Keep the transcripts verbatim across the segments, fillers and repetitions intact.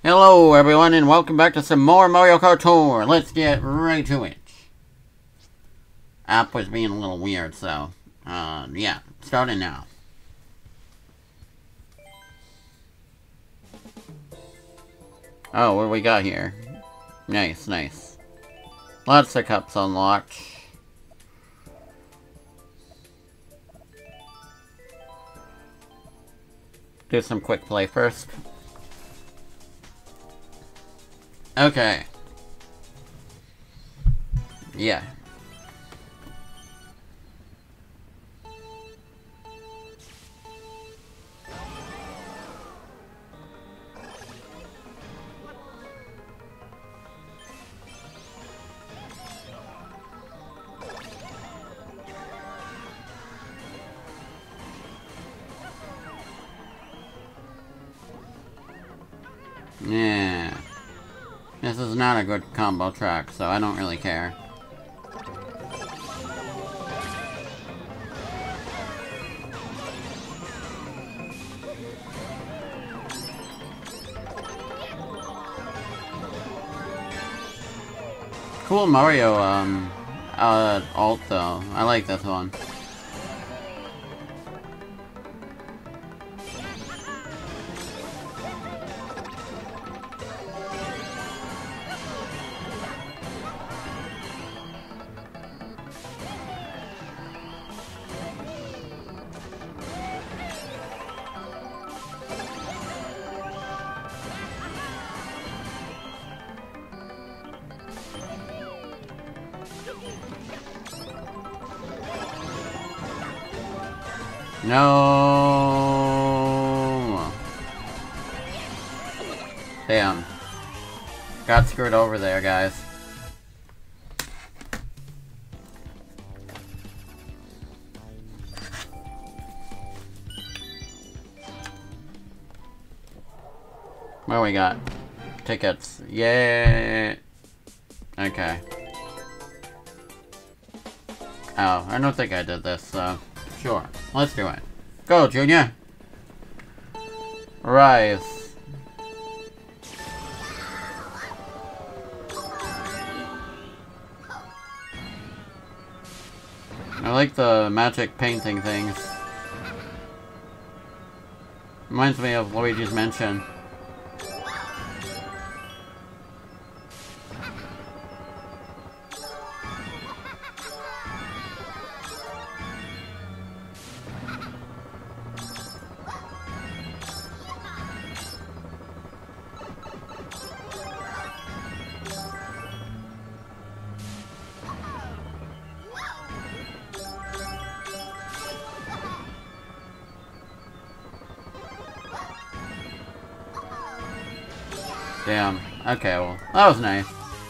Hello everyone and welcome back to some more Mario Kart Tour. Let's get right to it. App was being a little weird, so uh, yeah, starting now. Oh, what do we got here? Nice, nice. Lots of cups unlocked. Do some quick play first. Okay. Yeah. Yeah. This is not a good combo track, so I don't really care. Cool Mario, um, uh, alt though. I like this one. No. Damn. Got screwed over there, guys. What do we got? Tickets. Yay. Okay. Oh, I don't think I did this, so... Sure, let's do it. Go, Junior! Rise. I like the magic painting things. Reminds me of Luigi's Mansion. Damn. Okay, well, that was nice.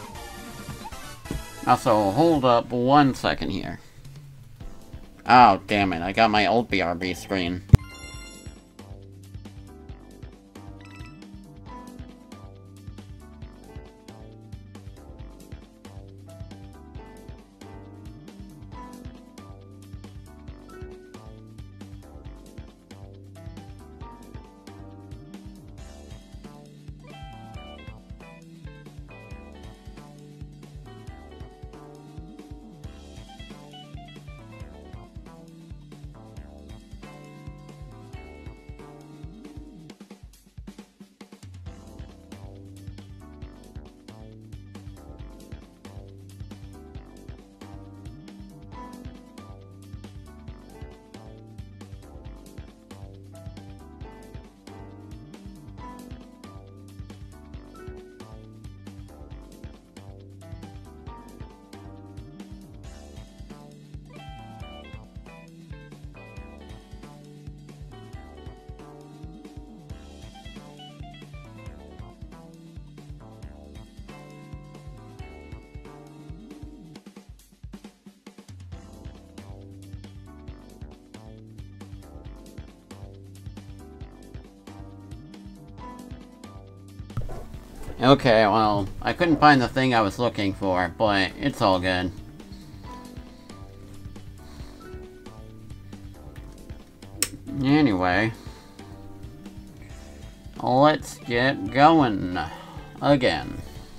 Also, hold up one second here. Oh, damn it. I got my old B R B screen. Okay, well, I couldn't find the thing I was looking for, but it's all good. Anyway, let's get going again.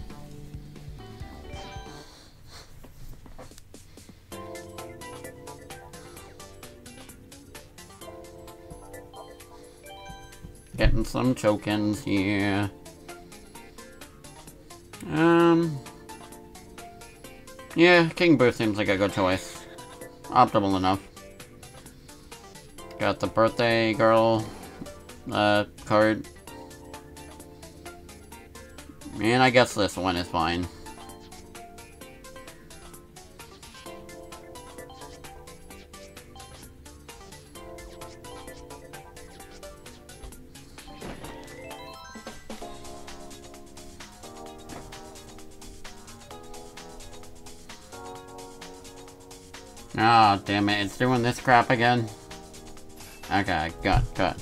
Getting some tokens here. Um, yeah, King Boo seems like a good choice. Optimal enough. Got the birthday girl uh, card. And I guess this one is fine. Oh, damn it, it's doing this crap again. Okay, good, good.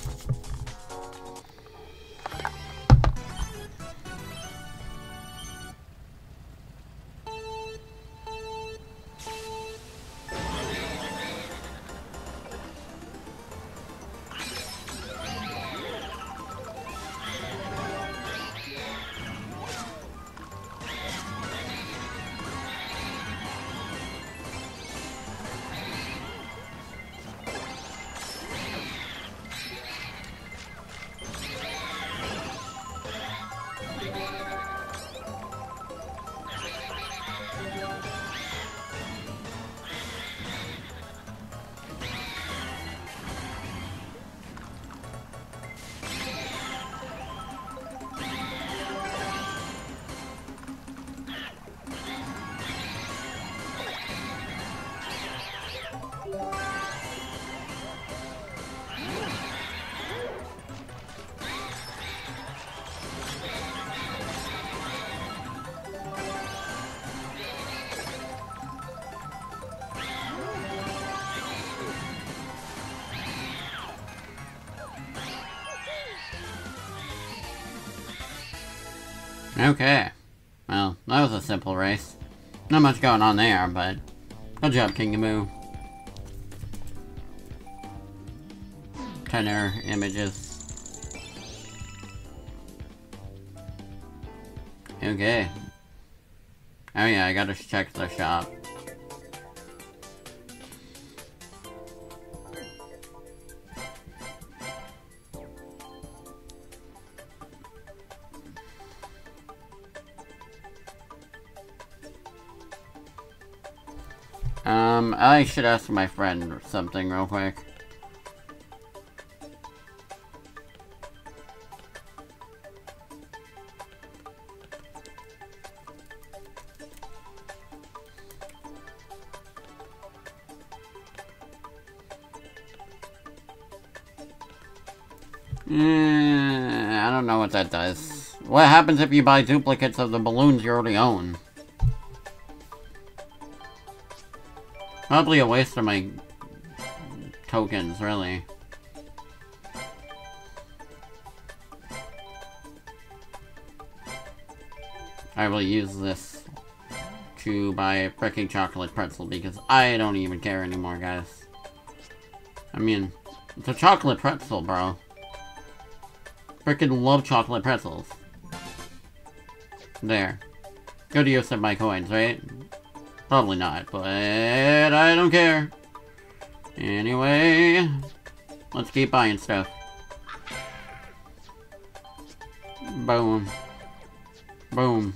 Okay. Well, that was a simple race. Not much going on there, but good job, King Boo. Tenor images. Okay. Oh yeah, I gotta check the shop. Um, I should ask my friend something real quick. Eh, I don't know what that does. What happens if you buy duplicates of the balloons you already own? Probably a waste of my tokens, really. I will use this to buy a freaking chocolate pretzel because I don't even care anymore, guys. I mean, it's a chocolate pretzel, bro. Freaking love chocolate pretzels. There. Good use of my coins, right? Probably not, but I don't care. Anyway, let's keep buying stuff. Boom. Boom.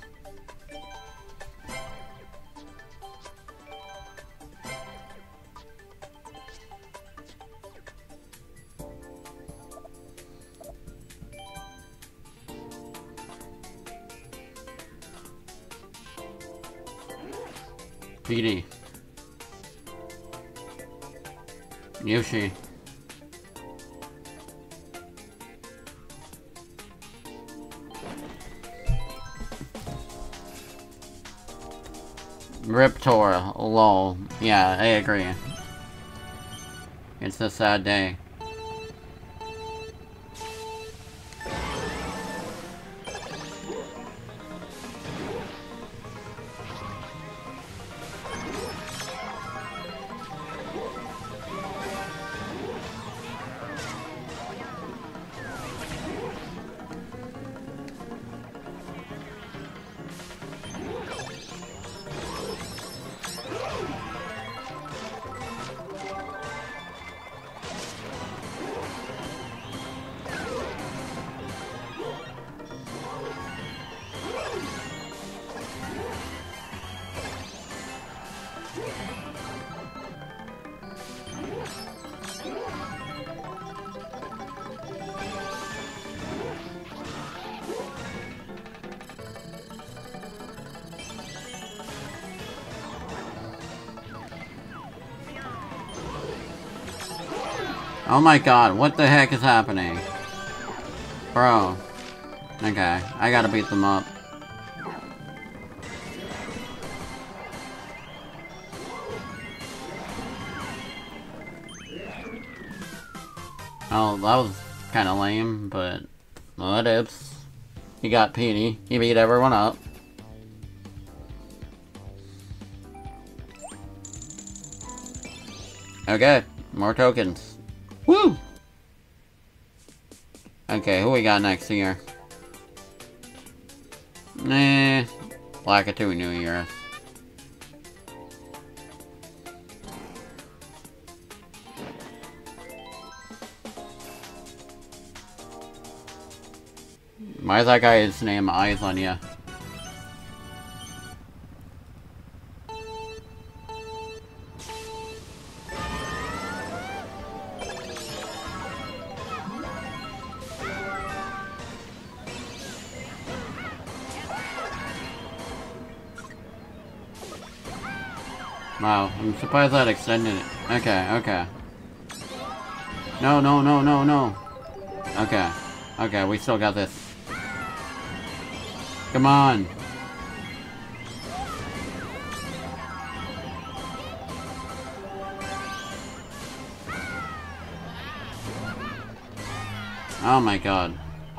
P D. Yoshi. Riptor, lol. Yeah, I agree. It's a sad day. Oh my god, what the heck is happening? Bro. Okay, I gotta beat them up. Oh, that was kinda lame, but... what ifs. He got Petey. He beat everyone up. Okay, more tokens. Woo! Okay, who we got next here? Nah, Lakitu New Year's. Why is that guy's name Eyes on Ya? Wow, I'm surprised that extended it. Okay, okay. No, no, no, no, no. Okay. Okay, we still got this. Come on. Oh my god.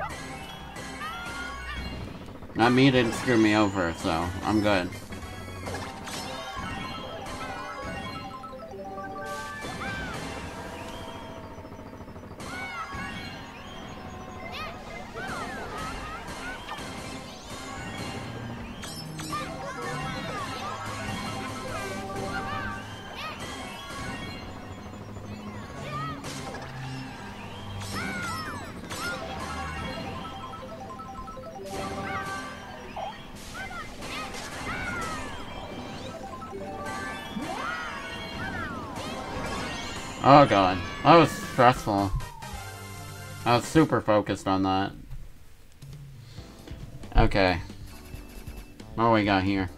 That me didn't screw me over, so I'm good. Oh god, that was stressful. I was super focused on that. Okay. What do we got here?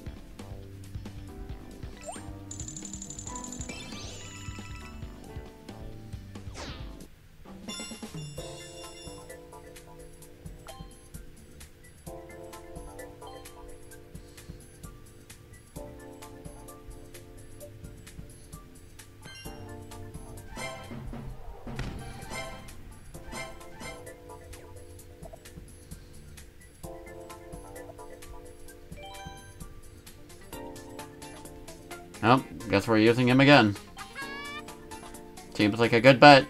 Oh, guess we're using him again. Seems like a good bet.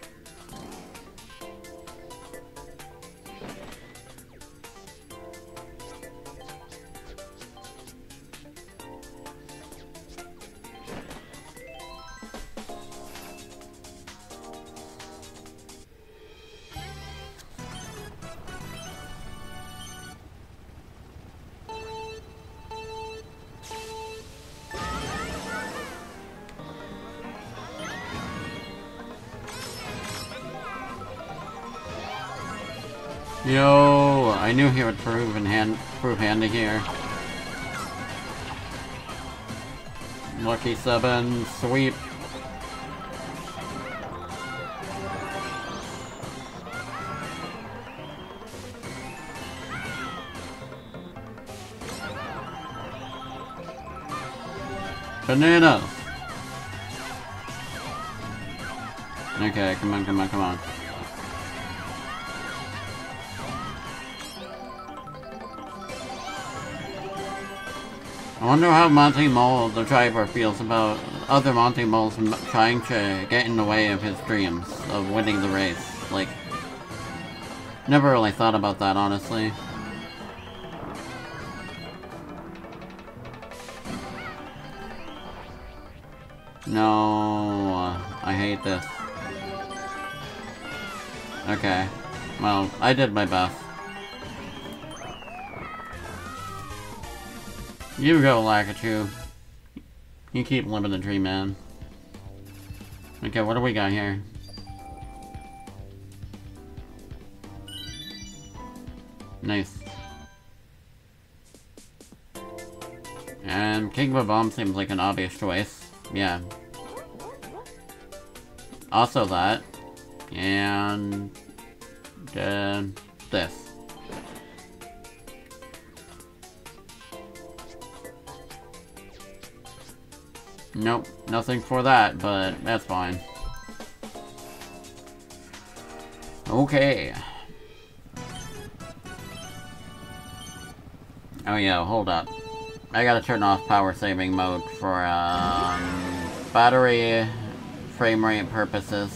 Yo, I knew he would prove in hand prove handy here. Lucky seven, sweep. Bananas. Okay, come on, come on, come on. I wonder how Monty Mole, the driver, feels about other Monty Moles trying to get in the way of his dreams of winning the race. Like, never really thought about that, honestly. No, I hate this. Okay, well, I did my best. You go, Lakitu. You keep living the dream, man. Okay, what do we got here? Nice. And King Bob-omb seems like an obvious choice. Yeah. Also that. And then this. Nope, nothing for that, but that's fine. Okay. Oh yeah, hold up. I gotta turn off power saving mode for um, battery frame rate purposes.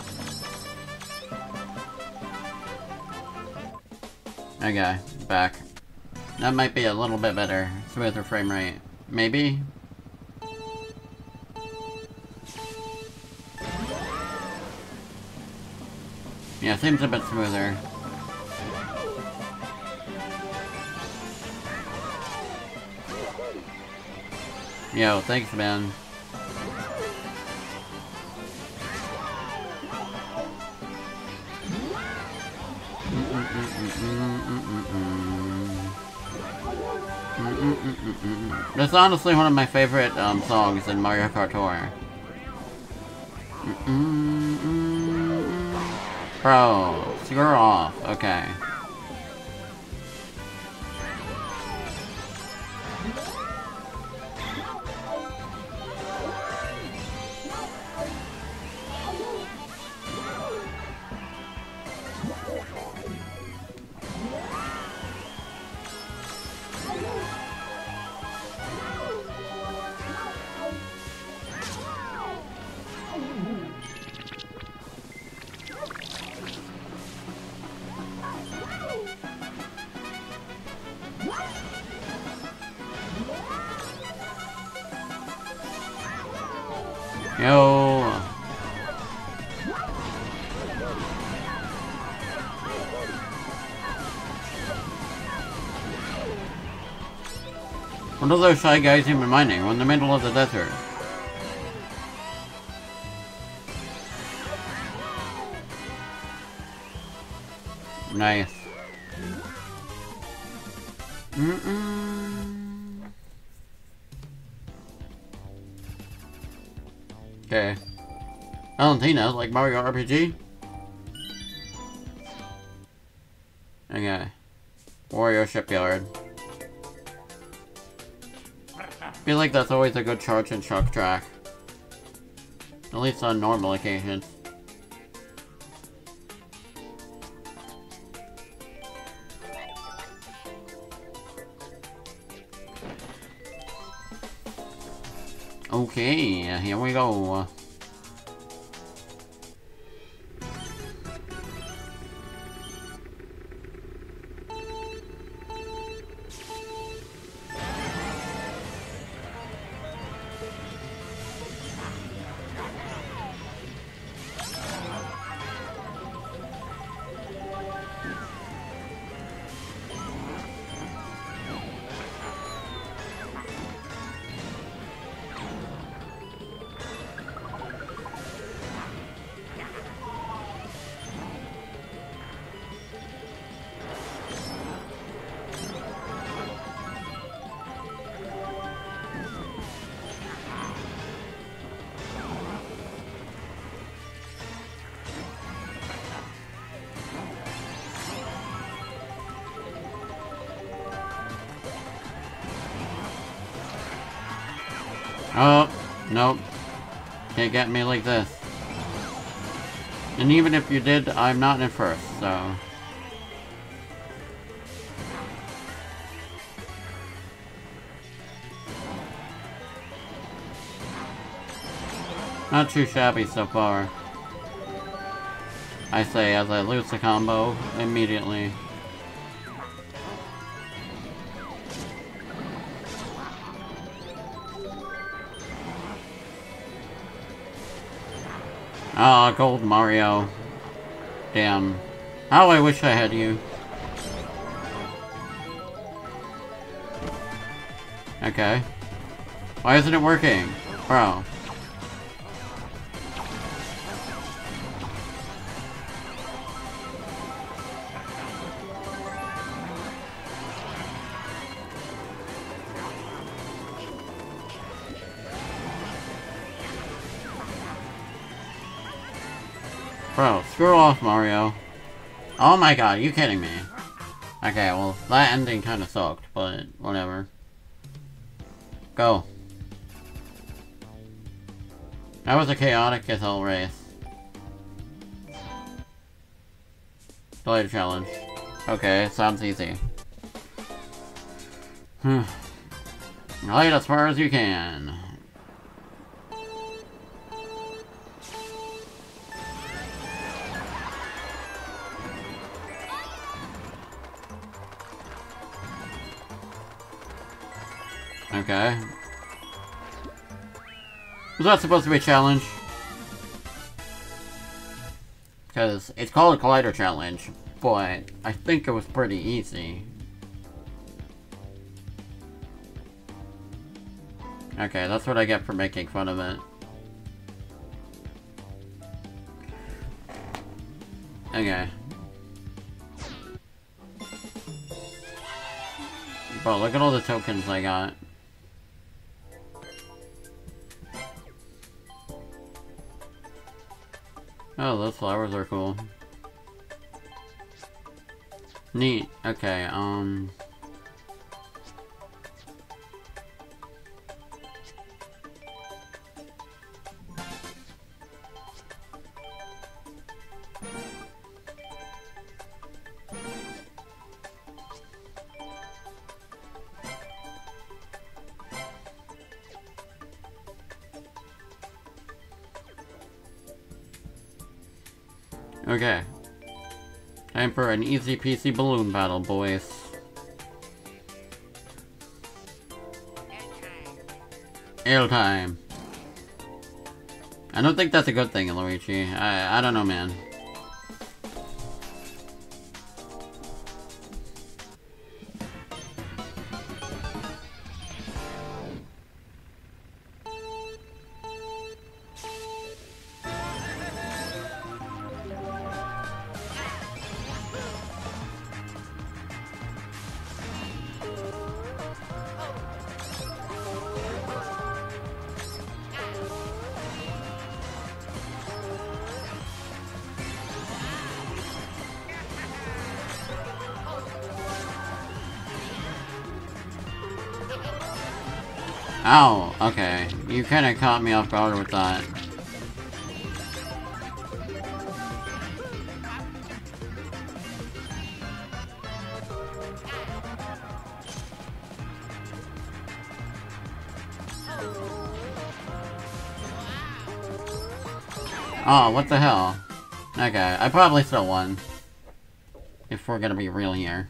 Okay, back. That might be a little bit better. Smoother frame rate. Maybe? Yeah, seems a bit smoother. Yo, thanks, man. That's honestly one of my favorite um, songs in Mario Kart Tour. Bro, screw off. Okay. Yo. What are those shy guys even mining? We're in the middle of the desert. Nice. Mm-mm. Okay. Valentina, like Mario R P G? Okay. Wario Shipyard. Feel like that's always a good charge and shock track. At least on normal occasions. Okay, here we go. Oh, nope. Can't get me like this. And even if you did, I'm not in first, so... Not too shabby so far. I say as I lose the combo immediately. Ah, oh, gold Mario. Damn. How I wish I had you. Okay. Why isn't it working? Bro. Bro, screw off, Mario. Oh my god, you kidding me? Okay, well, that ending kinda sucked, but whatever. Go. That was a chaotic as hell race. Delay challenge. Okay, sounds easy. Hmm. Glide as far as you can. Okay. Was that supposed to be a challenge? Because it's called a Collider Challenge, but I think it was pretty easy. Okay, that's what I get for making fun of it. Okay. Bro, look at all the tokens I got. Oh, those flowers are cool. Neat. Okay, um... Okay. Time for an easy peasy balloon battle, boys. Ale time. I don't think that's a good thing, Luigi. I I don't know, man. Ow, okay. You kinda caught me off guard with that. Oh, what the hell? Okay, I probably still won. If we're gonna be real here.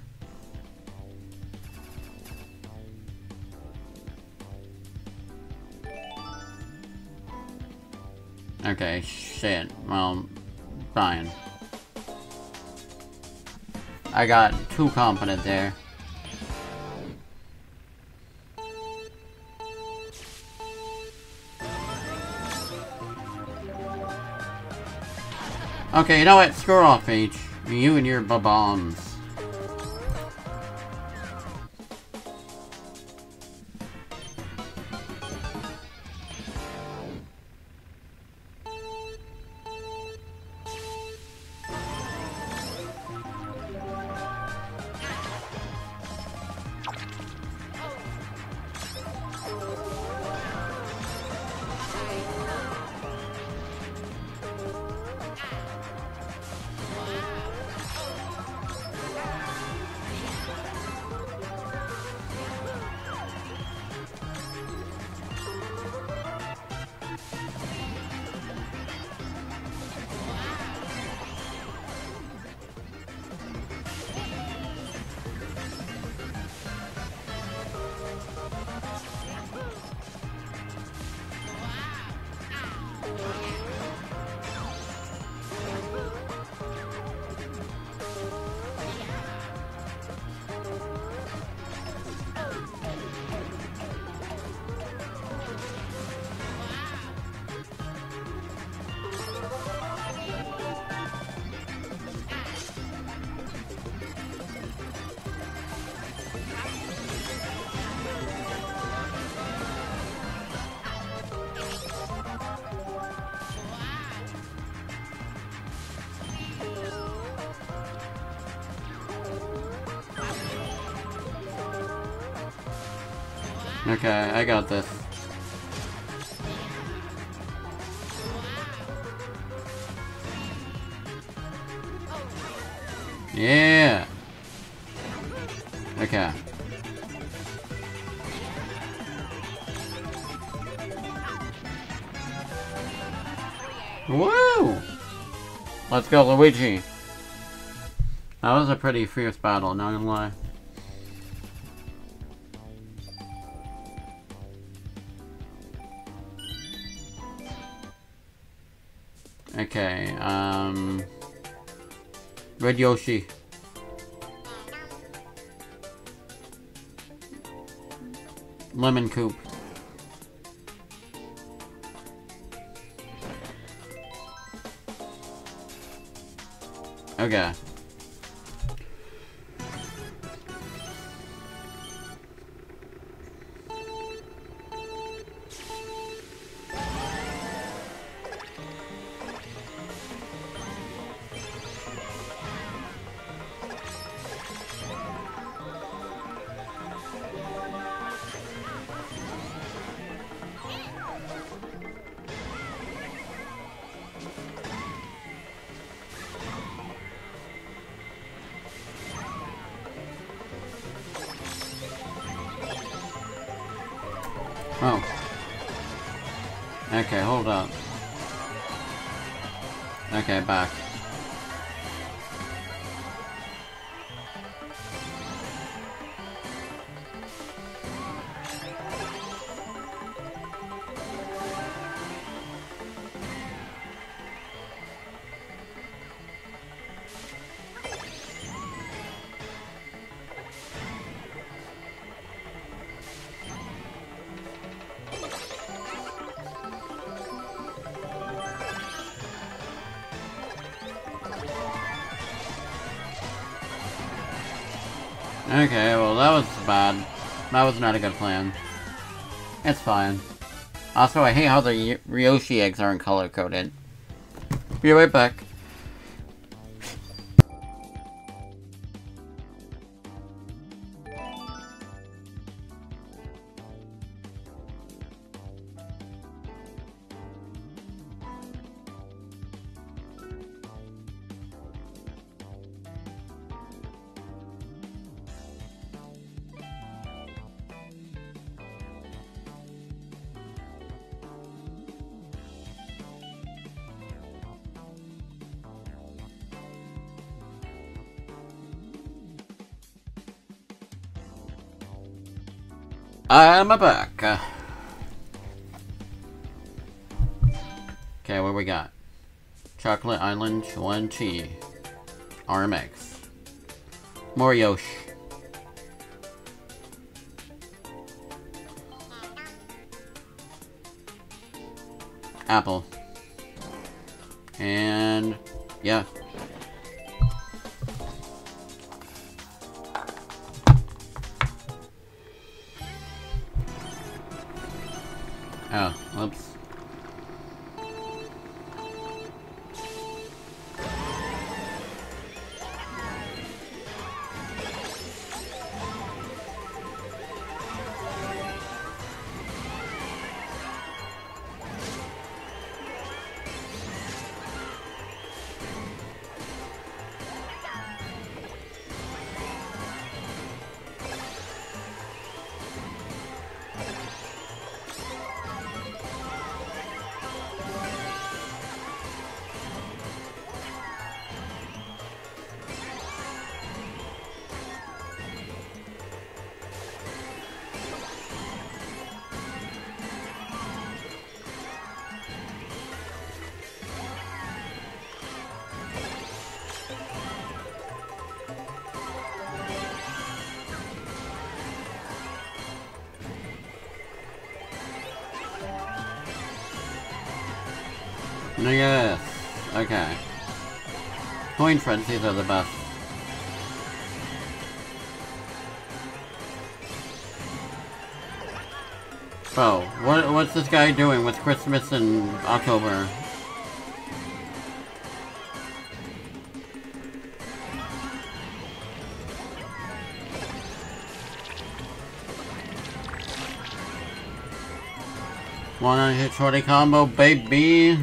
Okay, shit. Well, fine. I got too confident there. Okay, you know what? Screw off, Peach. You and your ba-bombs. Okay, I got this. Yeah. Okay. Woo! Let's go, Luigi. That was a pretty fierce battle, not gonna lie. Okay, um... Red Yoshi. Lemon Coop. Okay. Oh. Okay, hold up. Okay, back. Okay, well that was bad. That was not a good plan. It's fine. Also, I hate how the Ryoshi eggs aren't color-coded. Be right back. I'm back. Uh, okay, what we got? Chocolate Island twenty. R M X. More Yosh. Apple. And yeah. Oh, whoops. Yes. Okay. Coin frenzies are the best. Oh, what what's this guy doing with Christmas in October? Wanna hit shorty combo, baby?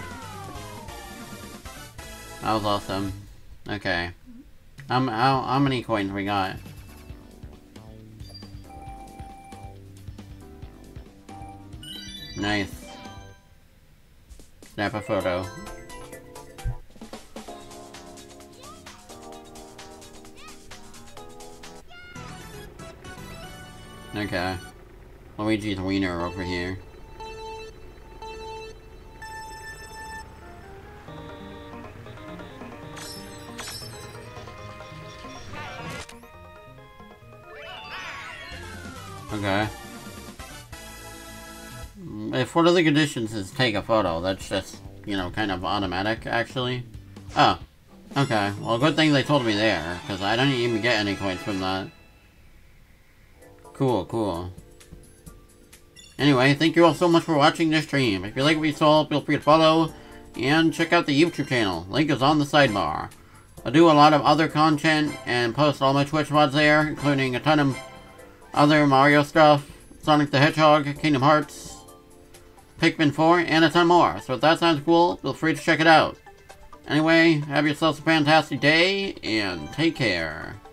That was awesome. Okay. Um, how, how many coins we got? Nice. Snap a photo. Okay. Luigi's wiener over here. Okay. If one of the conditions is take a photo, that's just, you know, kind of automatic, actually. Oh. Okay. Well, good thing they told me there, because I didn't even get any coins from that. Cool, cool. Anyway, thank you all so much for watching this stream. If you like what you saw, feel free to follow, and check out the YouTube channel. Link is on the sidebar. I do a lot of other content, and post all my Twitch mods there, including a ton of other Mario stuff, Sonic the Hedgehog, Kingdom Hearts, Pikmin four, and a ton more. So if that sounds cool, feel free to check it out. Anyway, have yourselves a fantastic day, and take care.